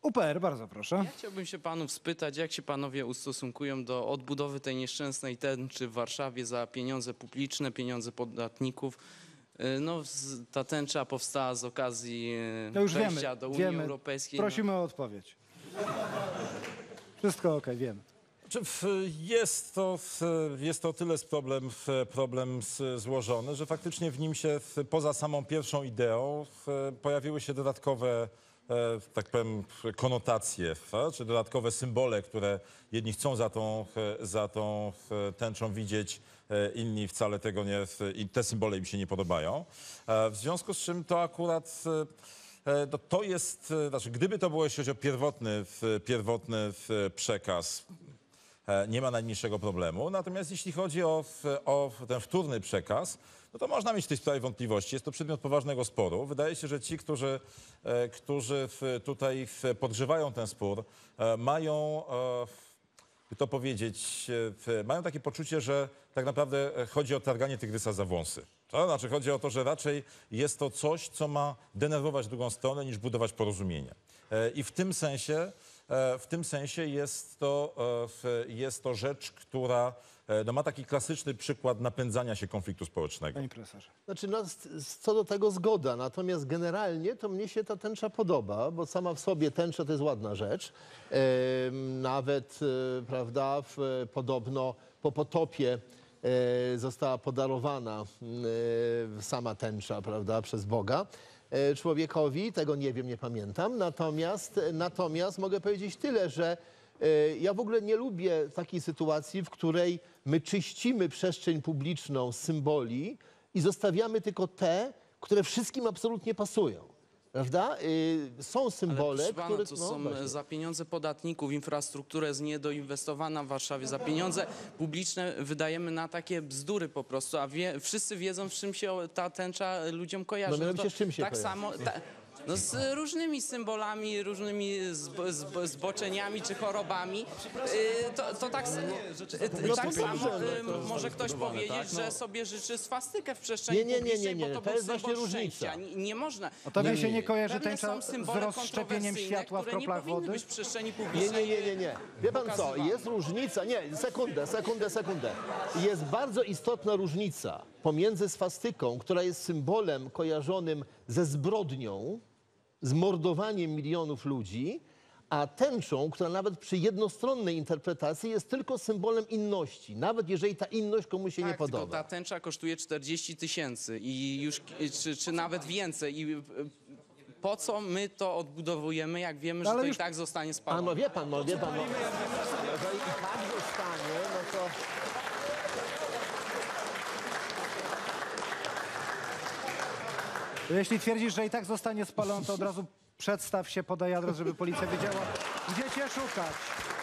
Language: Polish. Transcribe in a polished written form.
UPR, bardzo proszę. Ja chciałbym się panów spytać, jak się panowie ustosunkują do odbudowy tej nieszczęsnej tęczy w Warszawie za pieniądze publiczne, pieniądze podatników. No, ta tęcza powstała z okazji To już wejścia do Unii Europejskiej. Prosimy o odpowiedź. Wszystko okej, wiemy. Jest to tyle problem złożony, że faktycznie w nim się poza samą pierwszą ideą pojawiły się dodatkowe, tak powiem, konotacje, czy dodatkowe symbole, które jedni chcą za tą tęczą widzieć, inni wcale tego nie, i te symbole im się nie podobają. W związku z czym to akurat to jest, znaczy gdyby to było, jeśli chodzi o pierwotny przekaz, nie ma najmniejszego problemu. Natomiast jeśli chodzi o ten wtórny przekaz, no to można mieć w tej sprawie wątpliwości. Jest to przedmiot poważnego sporu. Wydaje się, że ci, którzy tutaj podgrzewają ten spór, mają, by to powiedzieć, mają takie poczucie, że tak naprawdę chodzi o targanie tygrysa za wąsy. To znaczy chodzi o to, że raczej jest to coś, co ma denerwować drugą stronę, niż budować porozumienie. I w tym sensie jest to rzecz, która no, ma taki klasyczny przykład napędzania się konfliktu społecznego. Panie profesorze. Znaczy, no, co do tego zgoda, natomiast generalnie to mnie się ta tęcza podoba, bo sama w sobie tęcza to jest ładna rzecz. Nawet, prawda, podobno po potopie została podarowana sama tęcza, prawda, przez Boga człowiekowi, tego nie wiem, nie pamiętam, natomiast mogę powiedzieć tyle, że ja w ogóle nie lubię takiej sytuacji, w której my czyścimy przestrzeń publiczną z symboli i zostawiamy tylko te, które wszystkim absolutnie pasują. Prawda? Są symbole, Ale proszę pana, które... to są za pieniądze podatników, infrastruktura jest niedoinwestowana w Warszawie, za pieniądze publiczne wydajemy na takie bzdury po prostu, a wszyscy wiedzą, z czym się ta tęcza ludziom kojarzy. No mianowicie z czym się tak kojarzy? samo, no z różnymi symbolami, różnymi zboczeniami czy chorobami. To tak, tak samo może ktoś powiedzieć, że sobie życzy swastykę w przestrzeni publicznej, bo to to był jest właśnie symbol różnica. szczęścia. Nie można. A tobie się nie kojarzy Pewne tęcza są z symbole rozszczepieniem kontrowersyjne, światła w które nie kroplach powinny wody? być w przestrzeni publicznej. Nie. Wie pan co, pokazywane. jest różnica, nie, sekundę. Jest bardzo istotna różnica pomiędzy swastyką, która jest symbolem kojarzonym ze zbrodnią, z mordowaniem milionów ludzi, a tęczą, która nawet przy jednostronnej interpretacji jest tylko symbolem inności, nawet jeżeli ta inność komuś się nie Tylko podoba. ta tęcza kosztuje 40 000 i już, czy nawet więcej. I po co my to odbudowujemy, jak wiemy, że Ale to już- i tak zostanie A spalone? no wie pan, jeżeli i tak zostanie, no to... Jeśli twierdzisz, że i tak zostanie spalony, to od razu przedstaw się, podaj adres, żeby policja wiedziała, gdzie cię szukać.